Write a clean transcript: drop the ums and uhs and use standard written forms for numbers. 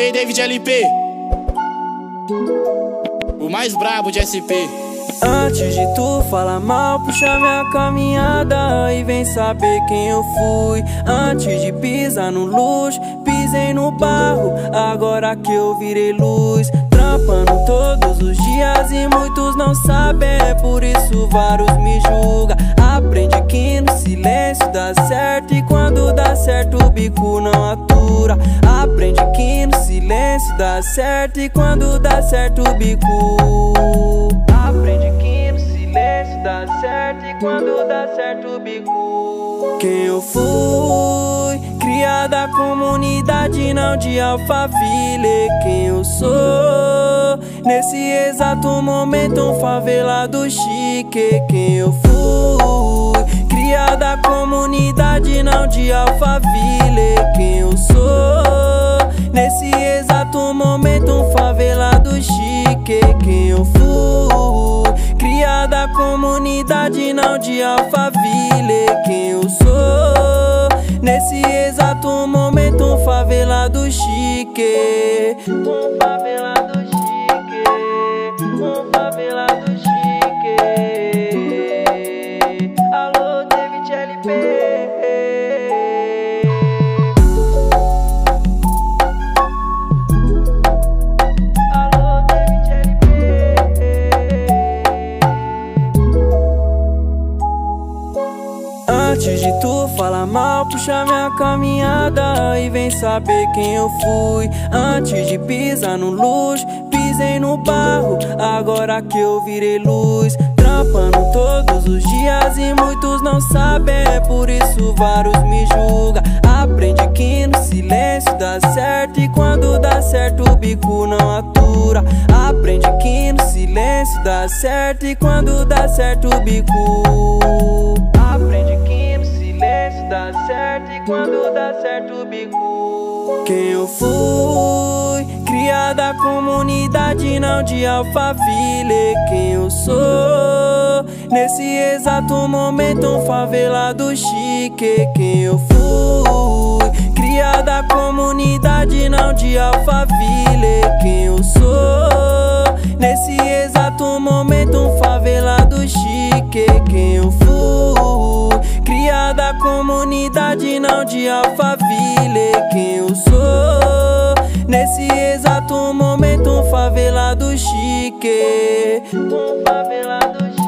DJ David LP, o mais brabo de SP. Antes de tu falar mal, puxa minha caminhada e vem saber quem eu fui. Antes de pisar no luxo, pisei no barro, agora que eu virei luz. Trampando todos os dias e muitos não sabem, por isso vários me julgam. Aprende que no silêncio dá certo e quando dá certo o bico não atura. Aprende que no silêncio dá certo e quando dá certo o bico. Aprende que no silêncio dá certo e quando dá certo o bico. Quem eu fui, cria da comunidade, não de Alphaville. Quem eu sou, nesse exato momento um favelado chique. Quem eu fui, cria da comunidade, não de Alphaville. Quem eu sou, nesse exato momento um favelado chique. Quem eu fui, cria da comunidade, não de Alphaville. Quem eu sou, nesse exato momento um favelado chique. Um favelado chique, um favelado chique. Alô, David LP. Antes de tu falar mal, puxa minha caminhada e vem saber quem eu fui. Antes de pisar no luxo, pisei no barro, agora que eu virei luz. Trampando todos os dias e muitos não sabem, por isso vários me julgam. Aprende que no silêncio dá certo e quando dá certo o bico não atura. Aprende que no silêncio dá certo e quando dá certo o bico. Aprende que no silêncio dá certo e quando dá certo o bico. Quem eu fui, cria da comunidade, não de Alphaville. Quem eu sou, nesse exato momento um favelado chique. Quem eu fui, cria da comunidade, não de Alphaville. Quem eu sou, nesse exato momento um favelado chique. Quem eu fui, cria da comunidade, não de Alphaville. Quem eu sou, nesse exato momento um favelado chique. Um favelado chique.